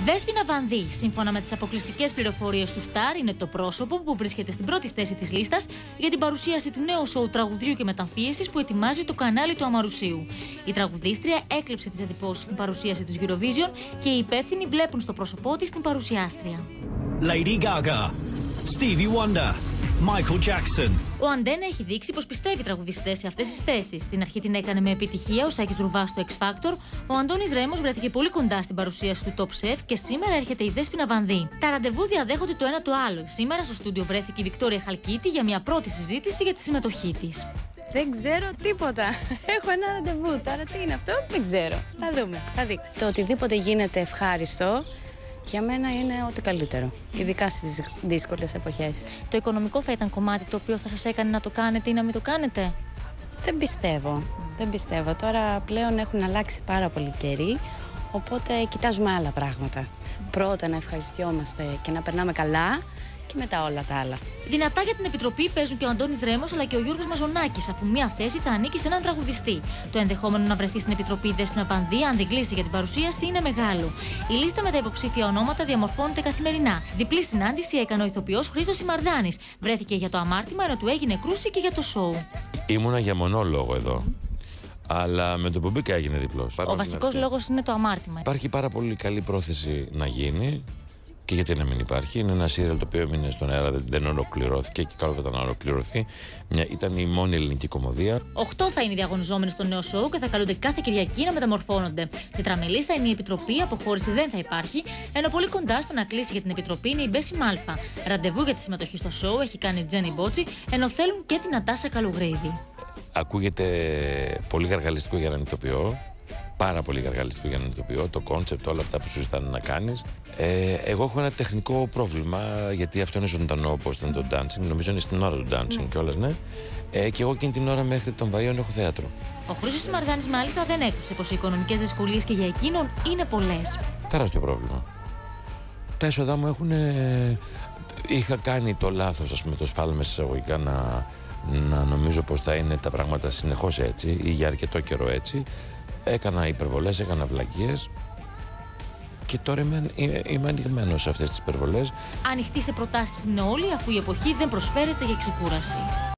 Δέσποινα Βανδύ, σύμφωνα με τις αποκλειστικές πληροφορίες του Σταρ, είναι το πρόσωπο που βρίσκεται στην πρώτη θέση της λίστας για την παρουσίαση του νέου σοου τραγουδιού και μεταμφίεσης που ετοιμάζει το κανάλι του Αμαρουσίου. Η τραγουδίστρια έκλεψε τις εντυπώσεις στην παρουσίαση του Eurovision και οι υπεύθυνοι βλέπουν στο πρόσωπό της την παρουσιάστρια. Lady Gaga, Stevie Wonder, Michael Jackson. Ο Αντένα έχει δείξει πως πιστεύει τραγουδιστές σε αυτές τις θέσεις. Στην αρχή την έκανε με επιτυχία ο Σάκης Δρουβάς στο X Factor. Ο Αντώνης Ρέμος βρέθηκε πολύ κοντά στην παρουσίαση του Top Chef και σήμερα έρχεται η Δέσποινα Βανδύ. Τα ραντεβού διαδέχονται το ένα το άλλο. Σήμερα στο στούντιο βρέθηκε η Βικτόρια Χαλκίτη για μια πρώτη συζήτηση για τη συμμετοχή της. Δεν ξέρω τίποτα. Έχω ένα ραντεβού. Τώρα τι είναι αυτό, δεν ξέρω. Θα δούμε, θα δείξει. Το οτιδήποτε γίνεται ευχάριστο, για μένα είναι ό,τι καλύτερο, ειδικά στις δύσκολες εποχές. Το οικονομικό θα ήταν κομμάτι το οποίο θα σας έκανε να το κάνετε ή να μην το κάνετε? Δεν πιστεύω. Δεν πιστεύω. Τώρα πλέον έχουν αλλάξει πάρα πολύ καιροί, οπότε κοιτάζουμε άλλα πράγματα. Πρώτα να ευχαριστιόμαστε και να περνάμε καλά και μετά όλα τα άλλα. Δυνατά για την Επιτροπή παίζουν και ο Αντώνης Ρέμος αλλά και ο Γιώργος Μαζονάκης, αφού μία θέση θα ανήκει σε έναν τραγουδιστή. Το ενδεχόμενο να βρεθεί στην Επιτροπή η Δέσποινα Βανδύ, αν δεν κλείσει για την παρουσίαση, είναι μεγάλο. Η λίστα με τα υποψήφια ονόματα διαμορφώνεται καθημερινά. Διπλή συνάντηση έκανε ο ηθοποιός Χρήστος Σιμαρδάνης. Βρέθηκε για το αμάρτημα, ενώ του έγινε κρούση και για το σοου. Ήμουνα για μονόλογο εδώ. Αλλά με το που μπήκα έγινε διπλός. Ο βασικός λόγος είναι το αμάρτημα. Υπάρχει πάρα πολύ καλή πρόθεση να γίνει. Και γιατί να μην υπάρχει. Είναι ένα σύριαλ το οποίο έμεινε στον αέρα, δεν ολοκληρώθηκε και καλό θα ήταν να ολοκληρωθεί. Ήταν η μόνη ελληνική κομμωδία. 8 θα είναι οι διαγωνιζόμενοι στο νέο σοου και θα καλούνται κάθε Κυριακή να μεταμορφώνονται. Τετραμελής θα είναι η Επιτροπή, αποχώρηση δεν θα υπάρχει, ενώ πολύ κοντά στο να κλείσει για την Επιτροπή είναι η Μπέση Μάλφα. Ραντεβού για τη συμμετοχή στο σοου έχει κάνει η Τζένι Μπότσι, ενώ θέλουν και την Νατάσα Καλουγρίδη. Ακούγεται πολύ γαργαλιστικό για έναν ηθοποιό. Πάρα πολύ γαργαλιστικό για έναν ηθοποιό, το κόνσεπτ, όλα αυτά που σου ζητάνε να κάνεις. Εγώ έχω ένα τεχνικό πρόβλημα, γιατί αυτό είναι ζωντανό όπως ήταν το dancing. Νομίζω είναι στην ώρα του dancing κιόλας, ναι. Και εγώ εκείνη την ώρα μέχρι των Βαΐων έχω θέατρο. Ο Χρήστος Σιμαρδάνης μάλιστα δεν έκρυψε πως οι οικονομικές δυσκολίες και για εκείνον είναι πολλές. Τεράστιο πρόβλημα. Τα έσοδα μου έχουν. Είχα κάνει το λάθος, ας πούμε, το σφάλμα εισαγωγικά να νομίζω πως θα είναι τα πράγματα συνεχώς έτσι ή για αρκετό καιρό έτσι. Έκανα υπερβολές, έκανα βλακίες και τώρα είμαι ανοιγμένος σε αυτές τις υπερβολές. Ανοιχτοί σε προτάσεις είναι όλοι, αφού η εποχή δεν προσφέρεται για ξεκούραση.